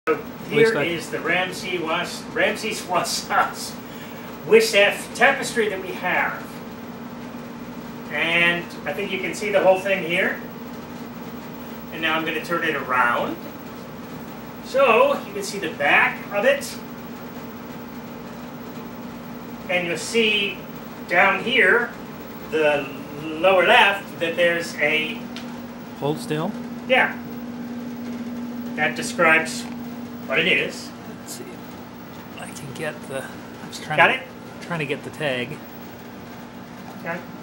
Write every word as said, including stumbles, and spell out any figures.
Here is the Ramsey Was Ramsey Wassef U S tapestry that we have. And I think you can see the whole thing here. And now I'm going to turn it around. So you can see the back of it. And you'll see down here, the lower left, that there's a... Hold still? Yeah. That describes what it is. Let's see if I can get the... I'm just trying Got to, it? trying to get the tag. Okay.